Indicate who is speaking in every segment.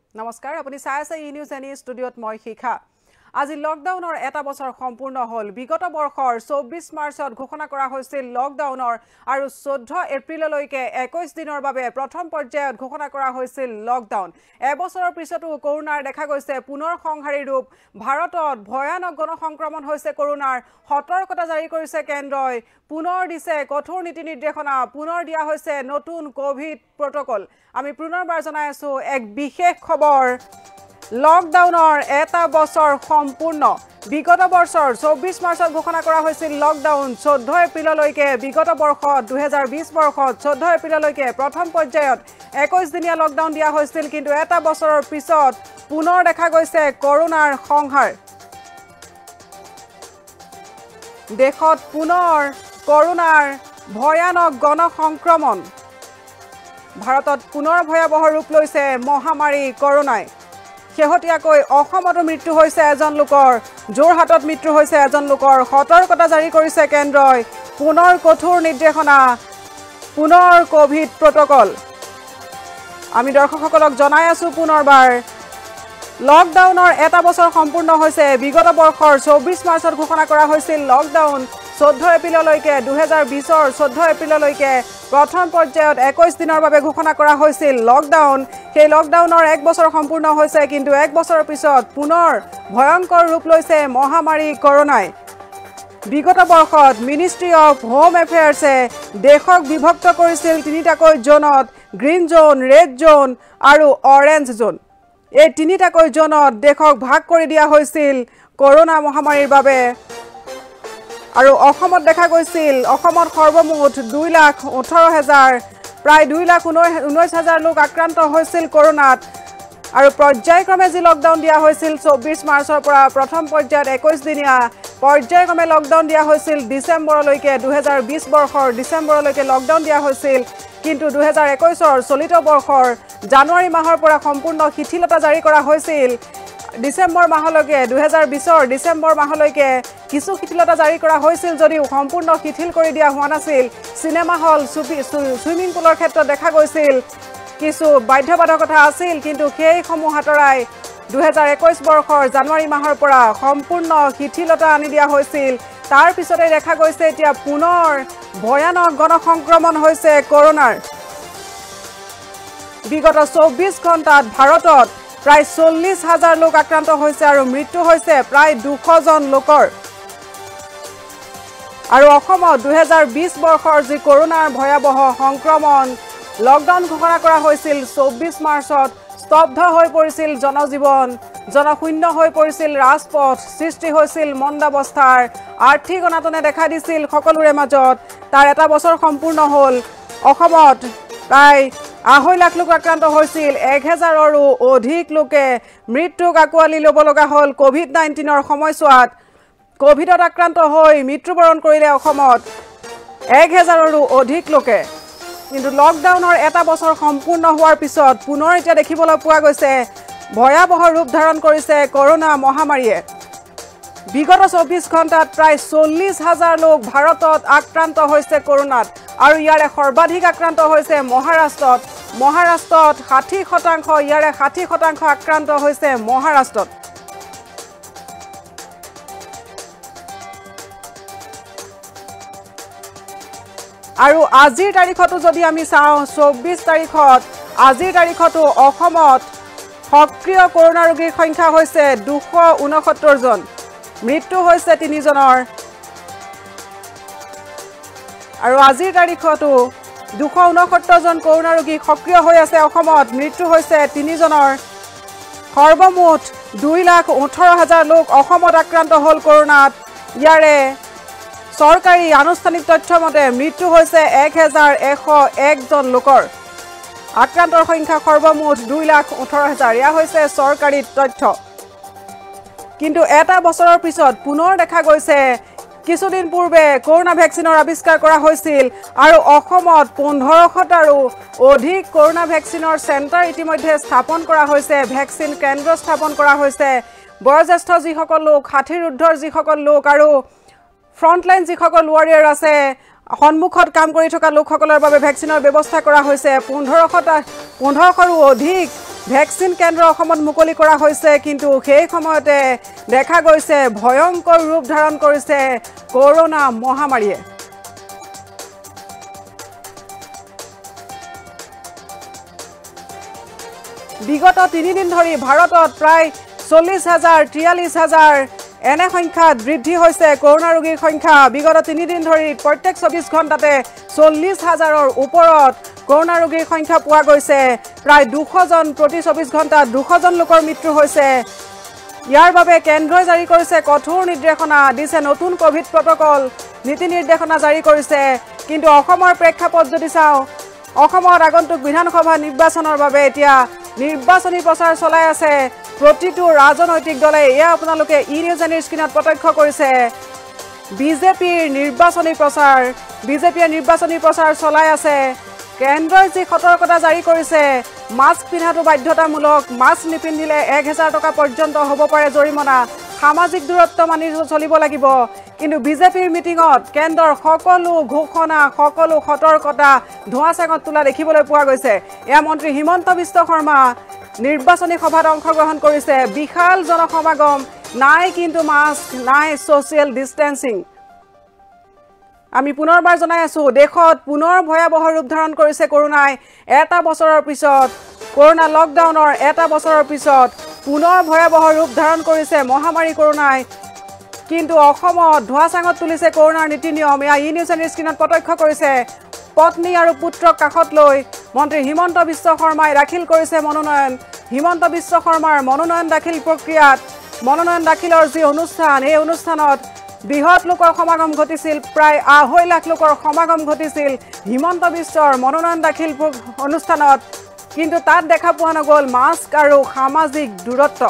Speaker 1: নমস্কাৰ আপুনি চাই আছে Enewsne ষ্টুডিঅত মই শিখা আজি লকডাউনৰ এটা বছৰ সম্পূৰ্ণ হল বিগত বৰ্ষৰ 24 মাৰ্চত ঘোষণা কৰা হৈছিল লকডাউনৰ আৰু 14 এপ্ৰিললৈকে 21 দিনৰ বাবে প্ৰথম পৰ্যায়ত ঘোষণা কৰা হৈছিল লকডাউন এবছৰৰ পিছতো কৰোনাৰ দেখা গৈছে পুনৰ সংহাৰী ৰূপ ভাৰতত ভয়ানক গণসংক্ৰমণ হৈছে কৰোনাৰ সতৰ্কতা জাৰি কৰিছে কেন্দ্ৰই পুনৰ দিছে কঠোৰ নীতি নিৰ্দেশনা পুনৰ দিয়া হৈছে নতুন কোভিড প্ৰট'কল আমি পুনৰবাৰ জনাই আছো এক বিশেষ খবৰ লকডাউনৰ এটা বছৰ সম্পূৰ্ণ বিগত বৰ্ষৰ 24 মাৰ্চত ঘোষণা কৰা হৈছিল লকডাউন 14 এপ্ৰিললৈকে বিগত বৰ্ষত 2020 বৰ্ষত 14 এপ্ৰিললৈকে প্ৰথম পৰ্যায়ত 21 দিনীয়া লকডাউন দিয়া হৈছিল কিন্তু এটা বছৰৰ পিছত পুনৰ দেখা গৈছে কৰোনাৰ সংহাৰ দেশত পুনৰ কৰোনাৰ ভয়ানক গণসংক্ৰমণ ভাৰতত পুনৰ ভয়াবহ ৰূপ লৈছে মহামাৰী কৰোনাই শেহতীয়াকৈ অসমতো মৃত্যু হৈছে এজন লোকৰ জোৰহাটত মৃত্যু হৈছে এজন লোকৰ সতৰ্কতা জাৰি কৰিছে কেন্দ্ৰই পুনৰ কঠোৰ নিৰ্দেশনা পুনৰ কোভিড প্ৰট'কল আমি দৰ্শকসকলক জনাই আছো পুনৰবাৰ লকডাউনৰ এটা বছৰ সম্পূৰ্ণ হৈছে বিগত বৰ্ষৰ 24 মাৰ্চত ঘোষণা কৰা হৈছিল লকডাউন 14 এপ্ৰিললৈকে 2020ৰ 14 এপ্ৰিললৈকে প্ৰথম পৰ্যায়ত 21 দিনৰ বাবে ঘোষণা কৰা হৈছিল লকডাউন সেই লকডাউনৰ এক বছৰ সম্পূৰ্ণ হৈছে কিন্তু এক বছৰৰ পিছত পুনৰ ভয়ংকৰ ৰূপ লৈছে মহামাৰী কৰোনাই বিগত বৰ্ষত মিনিষ্ট্ৰী অফ হোম এফেয়াৰ্ছে দেশক বিভক্ত কৰিছিল তিনিটাকৈ জোনত গ্ৰীণ জোন ৰেড জোন আৰু অৰেঞ্জ জোন এই তিনিটাকৈ জোনত দেশক ভাগ কৰি দিয়া হৈছিল কৰোনা মহামাৰীৰ বাবে আৰু অসমত দেখা গৈছিল অসমত সৰ্বমুঠ 2,18,000 প্ৰায় 2,19,000 লোক আক্ৰান্ত হৈছিল কৰোনাত আৰু পৰ্যায়ক্ৰমে যি লকডাউন দিয়া হৈছিল 24 মাৰ্চৰ পৰা প্ৰথম পৰ্যায়ত 21 দিনীয়া পৰ্যায়ক্ৰমে লকডাউন দিয়া হৈছিল ডিসেম্বৰলৈকে 2020 বৰ্ষৰ ডিসেম্বৰলৈকে লকডাউন দিয়া হৈছিল কিন্তু 2021ৰ চলিত বৰ্ষৰ জানুৱাৰী মাহৰ পৰা সম্পূৰ্ণ শিথিলতা জাৰি কৰা হৈছিল ডিসেম্বৰ মাহলৈকে 2020ৰ ডিসেম্বৰ মাহলৈকে কিছু শিথিলতা জাৰি কৰা হৈছিল যদিও সম্পূৰ্ণ শিথিল কৰি দিয়া হোৱা নাছিল সিনেমা হল সুইমিং পুলৰ ক্ষেত্ৰত দেখা গৈছিল কিছু বাধ্যবাধকতা আছিল কিন্তু সেই সমূহ আঁতৰাই 2021 বৰ্ষৰ জানুৱাৰী মাহৰ পৰা সম্পূৰ্ণ শিথিলতা আনি দিয়া হৈছিল তাৰ পিছতে দেখা গৈছে এতিয়া পুনৰ ভয়ানক গণসংক্ৰমণ হৈছে কৰোনাৰ বিগত 24 ঘণ্টাত ভাৰতত প্ৰায় 40,000 লোক আক্ৰান্ত হৈছে আৰু মৃত্যু হৈছে প্ৰায় 200 জন লোকৰ আৰু অসমত 2020 বৰ্ষৰ যি কৰোনাৰ ভয়াবহ সংক্ৰমণ লকডাউন ঘোষণা কৰা হৈছিল 24 মাৰ্চত স্তব্ধ হৈ পৰিছিল জনজীৱন জনশূন্য হৈ পৰিছিল ৰাজপথ সৃষ্টি হৈছিল মন্দাৱস্থাৰ আৰ্থিক অনাটনে দেখা দিছিল সকলোৰে মাজত তাৰ এটা বছৰ সম্পূৰ্ণ হ'ল অসমত প্ৰায় 2.5 লাখ লোক আক্ৰান্ত হৈছিল 1,000ৰো অধিক লোকে মৃত্যুক আঁকোৱালি ল'ব লগা হ'ল কোভিড-19ৰ সময়ছোৱাত কোভিডত আক্ৰান্ত হৈ মৃত্যুবৰণ কৰিলে অসমত 1,000ৰো অধিক লোকে কিন্তু লকডাউনৰ এটা বছৰ সম্পূৰ্ণ হোৱাৰ পিছত পুনৰ এতিয়া দেখিবলৈ পোৱা গৈছে ভয়াবহ ৰূপ ধাৰণ কৰিছে কৰোনা মহামাৰীয়ে বিগত 24 ঘণ্টাত প্ৰায় 40,000 লোক ভাৰতত আক্ৰান্ত হৈছে কৰোনাত আৰু ইয়াৰে সৰ্বাধিক আক্ৰান্ত হৈছে মহাৰাষ্ট্ৰত 60% ইয়াৰে 60% আক্ৰান্ত হৈছে মহাৰাষ্ট্ৰত আৰু আজিৰ তাৰিখতো যদি আমি চাওঁ 24 তাৰিখত আজিৰ তাৰিখতো অসমত সক্ৰিয় কৰোনা ৰোগীৰ সংখ্যা হৈছে 269 জন মৃত্যু হৈছে 3 জনৰ আৰু আজিৰ তাৰিখতো 269 জন কৰোনা ৰোগী সক্ৰিয় হৈ আছে অসমত মৃত্যু হৈছে 3 জনৰ সৰ্বমুঠ 2,18,000 লোক অসমত আক্ৰান্ত হ'ল কৰোনাত ইয়াৰে চৰকাৰী আনুষ্ঠানিক তথ্য মতে মৃত্যু হৈছে 1,101 জন লোকৰ আক্ৰান্তৰ সংখ্যা সৰ্বমুঠ 2,18,000 ইয়া হৈছে চৰকাৰী তথ্য কিন্তু এটা বছৰৰ পিছত পুনৰ দেখা গৈছে কিছুদিন পূৰ্বে কৰোনা ভেকচিনৰ আৱিষ্কাৰ কৰা হৈছিল আৰু অসমত 1500টাৰো অধিক কৰোনা ভেকচিনৰ চেণ্টাৰ ইতিমধ্যে স্থাপন কৰা হৈছে ভেকচিন কেন্দ্ৰ স্থাপন কৰা হৈছে বয়োজ্যেষ্ঠ যিসকল লোক 60ৰ ঊৰ্ধ্বৰ যিসকল লোক আৰু ফ্ৰণ্টলাইন যিসকল ৱাৰিয়াৰ আছে সন্মুখত কাম কৰি থকা লোকসকলৰ বাবে ভেকচিনৰ ব্যৱস্থা কৰা হৈছে 1500ৰো অধিক ভ্যাকচিন কেন্দ্ৰ অসমত মুকলি কৰা হৈছে কিন্তু সেই সময়তে দেখা গৈছে ভয়ংকৰ ৰূপ ধাৰণ কৰিছে কৰোনা মহামাৰীয়ে বিগত 3 দিন ধৰি ভাৰতত প্ৰায় 40,000 43,000 এনে সংখ্যা বৃদ্ধি হৈছে কৰোনা ৰোগীৰ সংখ্যা বিগত 3 দিন ধৰি প্ৰত্যেক 24 ঘণ্টাতে 40,000ৰ ওপৰত কৰোনা ৰোগীৰ সংখ্যা পোৱা গৈছে প্ৰায় 200 জন প্ৰতি 24 ঘণ্টাত 200 জন লোকৰ মৃত্যু হৈছে ইয়াৰ বাবে কেন্দ্ৰই জাৰি কৰিছে কঠোৰ নিৰ্দেশনা দিছে নতুন কোভিড প্ৰট'কল নীতি নিৰ্দেশনা জাৰি কৰিছে কিন্তু অসমৰ প্ৰেক্ষাপট যদি চাও অসমত আগন্তুক বিধানসভা নিৰ্বাচনৰ বাবে এতিয়া নিৰ্বাচনী প্ৰচাৰ চলাই আছে প্ৰতিটো ৰাজনৈতিক দলে এয়া আপোনালোকে ইনিউজনে স্ক্ৰিনত প্ৰত্যক্ষ কৰিছে বিজেপিৰ নিৰ্বাচনী প্ৰচাৰ চলাই আছে কেন্দ্ৰই যি সতৰ্কতা জাৰি কৰিছে মাস্ক পিন্ধাটো বাধ্যতামূলক মাস্ক নিপিন্ধিলে 1000 টকা পৰ্যন্ত হ'ব পাৰে জৰিমনা সামাজিক দূৰত্ব মানি চলিব লাগিব কিন্তু বিজেপিৰ মিটিঙত কেন্দ্ৰৰ সকলো ঘোষণা সকলো সতৰ্কতা ধোঁৱাচাঙত তোলা দেখিবলৈ পোৱা গৈছে এয়া মন্ত্ৰী হিমন্ত বিশ্ব শৰ্মা নিৰ্বাচনী সভাত অংশগ্ৰহণ কৰিছে বিশাল জনসমাগম নাই কিন্তু মাস্ক নাই সোশ্যাল ডিস্টেন্সিং আমি পুনৰবাৰ জনাই আছো দেশত পুনৰ ভয়াবহ ৰূপ ধাৰণ কৰিছে কৰোনাই এটা বছৰৰ পিছত কৰোনা লকডাউনৰ এটা বছৰৰ পিছত পুনৰ ভয়াবহ ৰূপ ধাৰণ কৰিছে মহামাৰী কৰোনাই কিন্তু অসমত ধোঁৱাচাঙত তুলিছে কৰোনাৰ নীতি নিয়ম এয়া ইনিউজনে স্ক্ৰিনত প্ৰত্যক্ষ কৰিছে পত্নী আৰু পুত্ৰক কাষত লৈ মন্ত্ৰী হিমন্ত বিশ্ব শৰ্মাই দাখিল কৰিছে মনোনয়ন হিমন্ত বিশ্ব শৰ্মাৰ মনোনয়ন দাখিল প্ৰক্ৰিয়াত মনোনয়ন দাখিলৰ যি অনুষ্ঠান এই অনুষ্ঠানত বৃহৎ লোকৰ সমাগম ঘটিছিল প্ৰায় 2.5 লাখ লোকৰ সমাগম ঘটিছিল হিমন্ত বিশ্বৰ মনোনয়ন দাখিল অনুষ্ঠানত কিন্তু তাত দেখা পোৱা নগল মাস্ক আৰু সামাজিক দূৰত্ব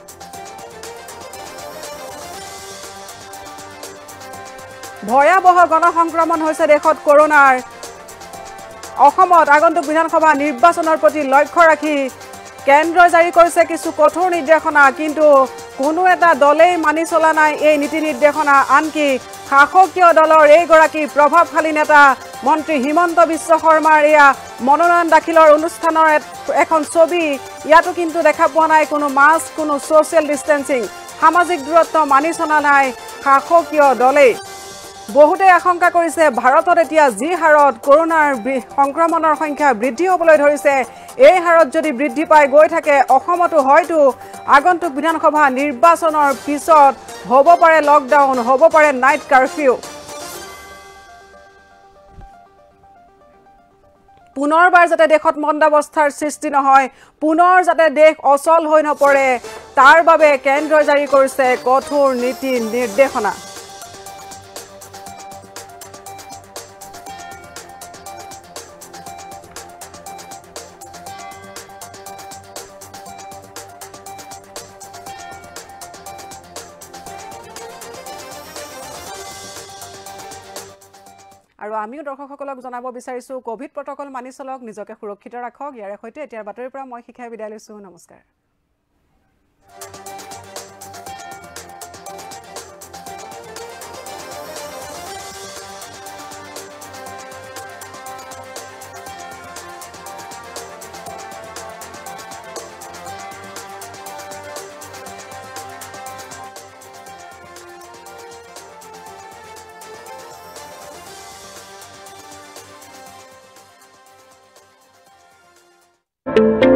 Speaker 1: ভয়াবহ গণসংক্ৰমণ হৈছে দেশত কৰোনাৰ অসমত আগন্তুক বিধানসভা নিৰ্বাচনৰ প্ৰতি লক্ষ্য ৰাখি কেন্দ্ৰই জাৰি কৰিছে কিছু কঠোৰ নিৰ্দেশনা কিন্তু কোনো এটা দলেই মানি চলা নাই এই নীতি নিৰ্দেশনা আনকি শাসকীয় দলৰ এইগৰাকী প্ৰভাৱশালী নেতা মন্ত্ৰী হিমন্ত বিশ্ব শৰ্মাৰ এয়া মনোনয়ন দাখিলৰ অনুষ্ঠানৰ এখন ছবি ইয়াতো কিন্তু দেখা পোৱা নাই কোনো মাস্ক কোনো সোশ্যাল ডিস্টেন্সিং সামাজিক দূৰত্ব মানি চলা নাই শাসকীয় দলে বহুতে আশংকা কৰিছে ভাৰতত এতিয়া যি হাৰত কৰোনাৰ সংক্ৰমণৰ সংখ্যা বৃদ্ধি হ'বলৈ ধৰিছে এই হাৰত যদি বৃদ্ধি পাই গৈ থাকে অসমতো হয়তো আগন্তুক বিধানসভা নিৰ্বাচনৰ পিছত হ'ব পাৰে লকডাউন হ'ব পাৰে নাইট কাৰফিউ পুনৰবাৰ যাতে দেশত মন্দাৱস্থাৰ সৃষ্টি নহয় পুনৰ যাতে দেশ অচল হৈ নপৰে তাৰ বাবে কেন্দ্ৰই জাৰি কৰিছে কঠোৰ নীতি নিৰ্দেশনা আৰু আমিও দৰ্শকসকলক জনাব বিচাৰিছো কোভিড প্ৰট'কল মানি চলক নিজকে সুৰক্ষিত ৰাখক ইয়াৰ সৈতে এতিয়াৰ বাতৰিৰ পৰা মই শিখাই বিদায় লৈছো নমস্কাৰ
Speaker 2: you